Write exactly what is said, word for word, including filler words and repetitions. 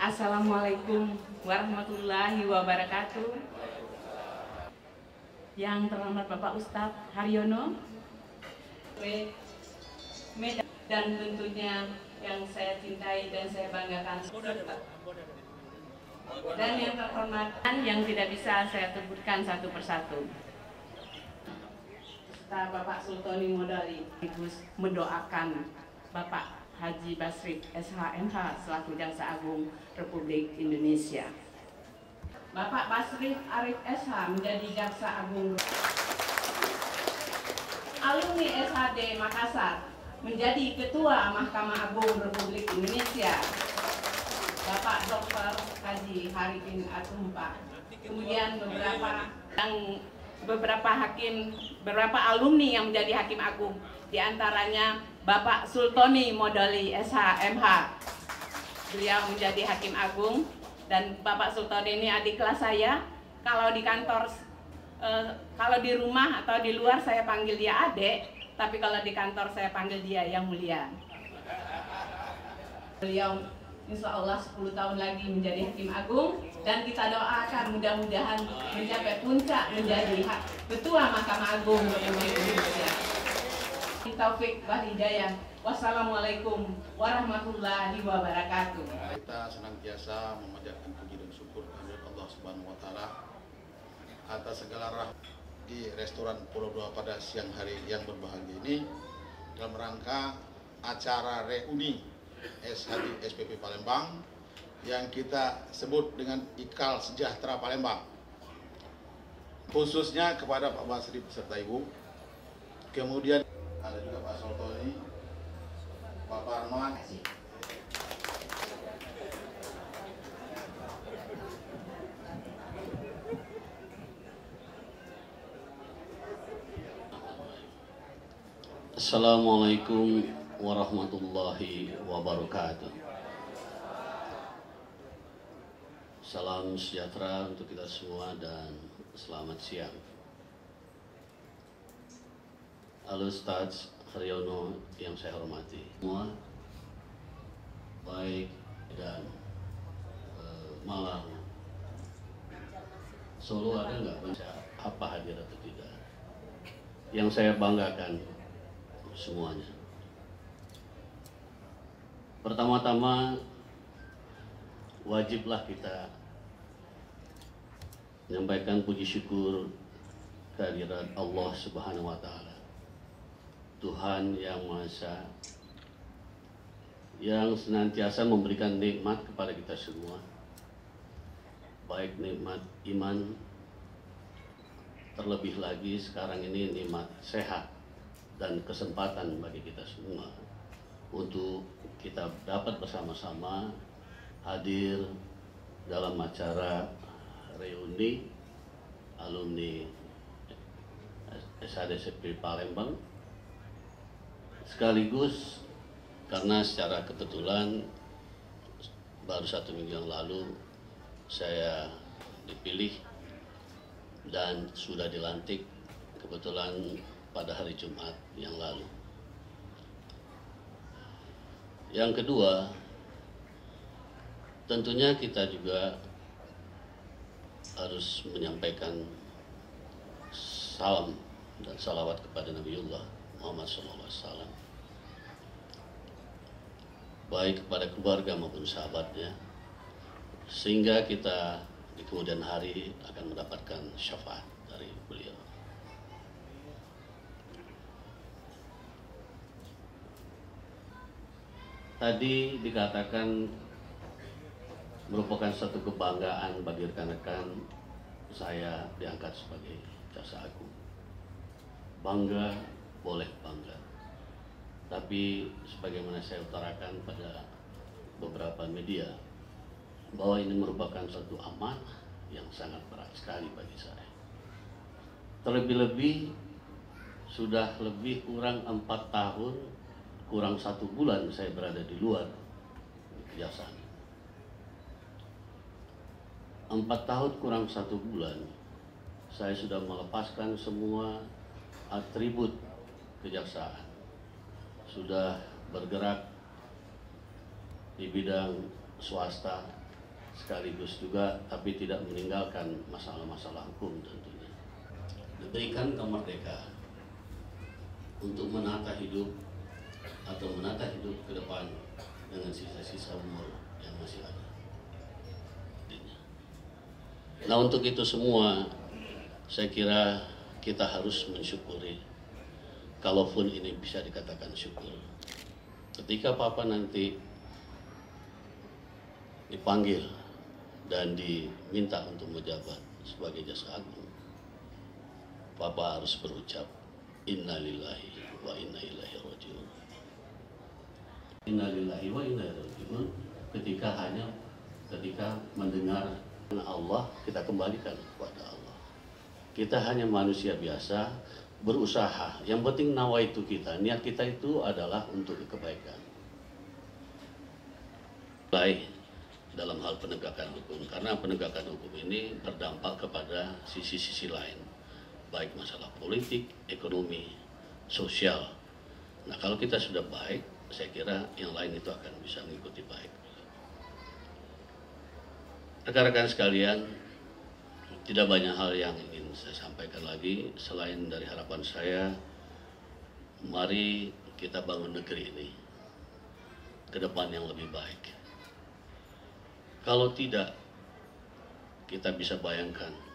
Assalamualaikum warahmatullahi wabarakatuh. Yang terhormat Bapak Ustadz Haryono, dan tentunya yang saya cintai dan saya banggakan, dan yang terhormat yang tidak bisa saya sebutkan satu persatu. Serta Bapak Sultoni Modali mendoakan Bapak Haji Basri S H M H selaku Jaksa Agung Republik Indonesia. Bapak Basri Arif S H menjadi Jaksa Agung. Alumni S H D Makassar menjadi Ketua Mahkamah Agung Republik Indonesia. Bapak Doktor Haji Haripin Atumpa. Kemudian beberapa yang beberapa hakim, beberapa alumni yang menjadi hakim agung, diantaranya Bapak Sultoni Modali S H M H. Beliau menjadi hakim agung, dan Bapak Sultoni ini adik kelas saya. Kalau di kantor, eh, kalau di rumah atau di luar saya panggil dia adik, tapi kalau di kantor saya panggil dia yang mulia. Beliau insya Allah sepuluh tahun lagi menjadi hakim agung, dan kita doakan mudah-mudahan mencapai puncak menjadi Ketua Mahkamah Agung Republik Indonesia. Taufik wal hidayah. Wassalamualaikum warahmatullahi wabarakatuh. Kita senantiasa memanjatkan puji dan syukur kehadirat Allah Subhanahu wa taala atas segala rahmat di restoran Pulau Dua pada siang hari yang berbahagia ini dalam rangka acara reuni S H D S P P Palembang yang kita sebut dengan Ikal Sejahtera Palembang. Khususnya kepada Pak Basri beserta Ibu. Kemudian ada juga Pak Sultoni, Pak Parman. Assalamualaikum warahmatullahi wabarakatuh. Salam sejahtera untuk kita semua dan selamat siang. Halo Ustadz Haryono yang saya hormati semua, baik dan uh, Malang, Solo ada nggak apa hadir atau tidak? Yang saya banggakan semuanya. Pertama-tama wajiblah kita menyampaikan puji syukur kehadirat Allah Subhanahu wa taala, Tuhan yang Maha Esa, yang senantiasa memberikan nikmat kepada kita semua, baik nikmat iman, terlebih lagi sekarang ini nikmat sehat dan kesempatan bagi kita semua untuk kita dapat bersama-sama hadir dalam acara reuni alumni S H D S P P Palembang. Sekaligus karena secara kebetulan baru satu minggu yang lalu saya dipilih dan sudah dilantik kebetulan pada hari Jumat yang lalu. Yang kedua, tentunya kita juga harus menyampaikan salam dan salawat kepada Nabiullah Muhammad shallallahu alaihi wasallam, baik kepada keluarga maupun sahabatnya, sehingga kita di kemudian hari akan mendapatkan syafaat dari beliau. Tadi dikatakan merupakan satu kebanggaan bagi rekan-rekan saya diangkat sebagai Jaksa Agung. Bangga, boleh bangga. Tapi sebagaimana saya utarakan pada beberapa media, bahwa ini merupakan satu amanah yang sangat berat sekali bagi saya. Terlebih-lebih sudah lebih kurang empat tahun, kurang satu bulan saya berada di luar kejaksaan. Empat tahun kurang satu bulan, saya sudah melepaskan semua atribut kejaksaan. Sudah bergerak di bidang swasta, sekaligus juga tapi tidak meninggalkan masalah-masalah hukum tentunya. Diberikan kemerdekaan untuk menata hidup atau menata hidup ke depan dengan sisa-sisa umur yang masih ada. Nah, untuk itu semua saya kira kita harus mensyukuri, kalaupun ini bisa dikatakan syukur. Ketika Papa nanti dipanggil dan diminta untuk menjabat sebagai Jaksa Agung, Papa harus berucap innalillahi wa inna ilaihi rajiun. Innalillahi wa inna ilaihi rajiun ketika hanya ketika mendengar Allah, kita kembalikan kepada Allah. Kita hanya manusia biasa, berusaha. Yang penting nawaitu kita, niat kita itu adalah untuk kebaikan. Baik dalam hal penegakan hukum, karena penegakan hukum ini berdampak kepada sisi-sisi lain, baik masalah politik, ekonomi, sosial. Nah, kalau kita sudah baik, saya kira yang lain itu akan bisa mengikuti baik. Rekan-rekan sekalian, tidak banyak hal yang ingin saya sampaikan lagi selain dari harapan saya, mari kita bangun negeri ini ke depan yang lebih baik. Kalau tidak, kita bisa bayangkan